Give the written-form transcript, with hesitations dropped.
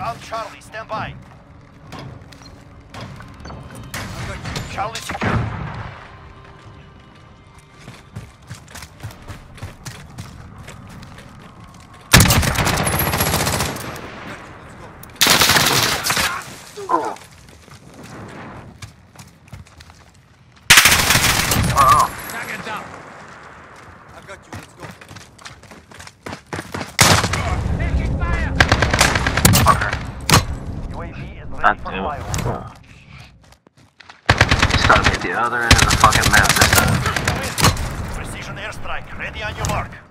on Charlie. Stand by. Charlie secure. Oh. Target down. I've got you. Let's go. Taking fire. UAV is ready God for damn it. flyover. He's gotta be at the other end of the fucking map this time. Precision airstrike. Ready on your mark.